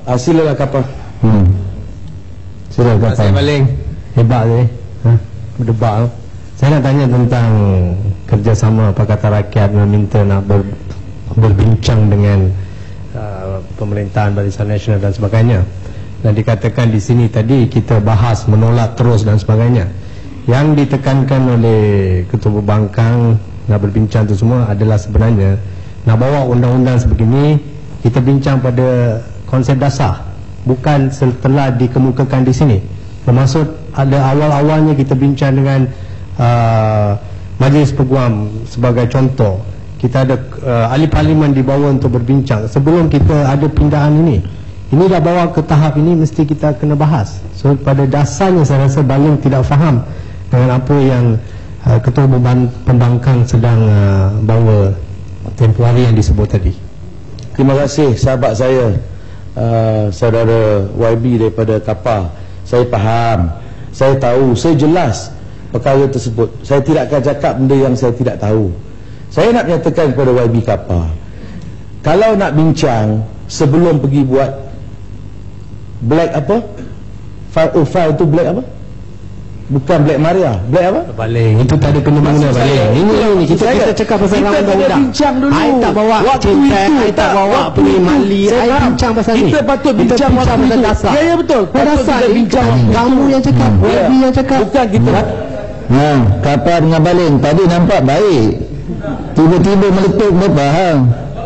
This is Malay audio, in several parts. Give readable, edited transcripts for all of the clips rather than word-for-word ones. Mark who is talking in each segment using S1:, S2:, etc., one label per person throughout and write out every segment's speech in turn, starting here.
S1: Silalah kapal.
S2: Silalah kapal.
S3: Saya paling hebat tu berdebat tu. Saya nak tanya tentang kerjasama Pakatan Rakyat meminta nak berbincang dengan pemerintahan Barisan Nasional dan sebagainya. Dan dikatakan di sini tadi kita bahas menolak terus dan sebagainya. Yang ditekankan oleh Ketua Pembangkang nak berbincang itu semua adalah sebenarnya nak bawa undang-undang sebegini kita bincang pada konsep dasar, bukan setelah dikemukakan di sini. Bermaksud ada awal-awalnya kita bincang dengan Majlis Peguam sebagai contoh. Kita ada ahli parlimen dibawa untuk berbincang sebelum kita ada pindahan ini. Ini dah bawa ke tahap ini, mesti kita kena bahas. So pada dasarnya saya rasa Baling tidak faham dengan apa yang Ketua Pembangkang sedang bawa tempoh hari yang disebut tadi.
S1: Terima kasih sahabat saya, saudara YB daripada kapal. Saya faham, saya tahu, saya jelas perkara tersebut. Saya tidak akan cakap benda yang saya tidak tahu. Saya nak menyatakan kepada YB kapal, kalau nak bincang sebelum pergi buat Black apa? 505 itu Black apa? Bukan Black Maria, Black apa?
S3: Baling, itu tak ada kena-mengena Baling. Ini kita cakap pasal undang-undang.
S1: Bincang dulu.
S3: I tak bawa cinta, I tak bawa Mali, I bincang pasal ni.
S1: Kita patut bincang pasal
S3: dasar.
S1: Ya betul.
S3: Patut kita bincang. Kamu yang cakap, YB yang cakap.
S1: Bukan kita.
S2: Kapal dengan Baling tadi nampak baik, tiba-tiba meletup berapa hal.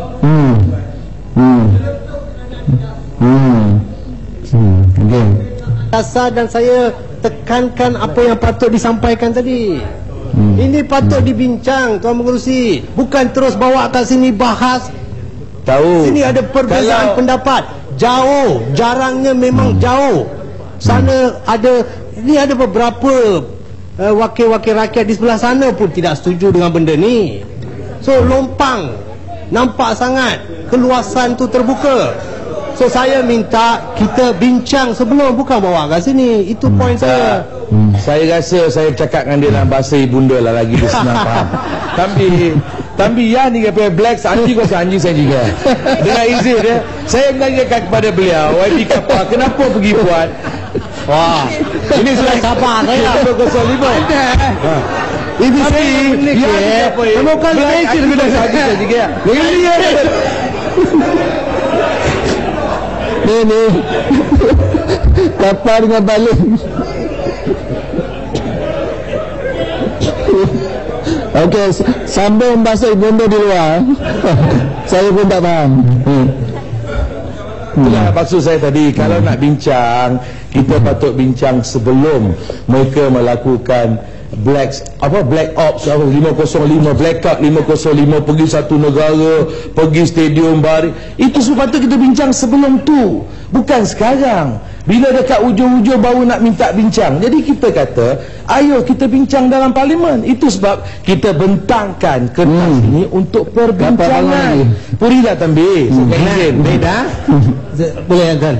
S2: Okay.
S3: Dasar dan saya tekankan apa yang patut disampaikan tadi. Ini patut dibincang, Tuan Mengerusi. Bukan terus bawa kat sini bahas.
S1: Tahu.
S3: Sini ada perbezaan pendapat. Jauh, jarangnya memang jauh. Sana ada, ini ada beberapa wakil-wakil rakyat di sebelah sana pun tidak setuju dengan benda ni. So lompang, nampak sangat keluasan tu terbuka. So saya minta kita bincang sebelum, bukan bawa kat sini. Itu poin saya.
S1: Saya rasa saya cakap dengan dia dalam bahasa ibunda lah, lagi dia senang faham. Tapi ya ni kata Black anjing kau anjing saya juga. Dengan izin dia, saya menanyakan kepada beliau, YB kapal, kenapa pergi buat? Wah, ini sudah sabar saya 205. Ini sih dia apa ya? Bukan special guna saja juga. Ini ya.
S2: Ini kapal dengan Baling. Okey, sambil membahas ibunda di luar. Saya pun tak faham.
S1: Itulah maksud saya tadi, kalau nak bincang, kita patut bincang sebelum mereka melakukan Black Ops 505, Blackout 505, pergi satu negara, pergi stadium Bari. Itu semua patut kita bincang sebelum tu, bukan sekarang bila dekat ujung-ujung baru nak minta bincang. Jadi kita kata, ayo kita bincang dalam parlimen. Itu sebab kita bentangkan kertas ini untuk perbincangan. Puri dah tambi.
S3: Beda. Boleh kan?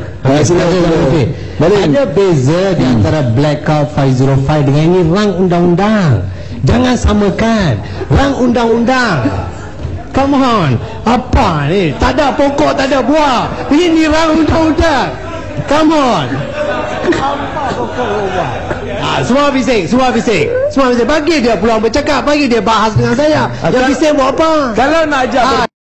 S3: Ada beza di antara Blackout 505 dengan ini rang undang-undang. Jangan samakan rang undang-undang. Come on, apa ni? Tak ada pokok, tak ada buah. Ini rang undang-undang. Come on. Semua bising. Bagi dia pulang bercakap, bagi dia bahas dengan saya. Yang bising buat apa?
S1: Kalau nak ajak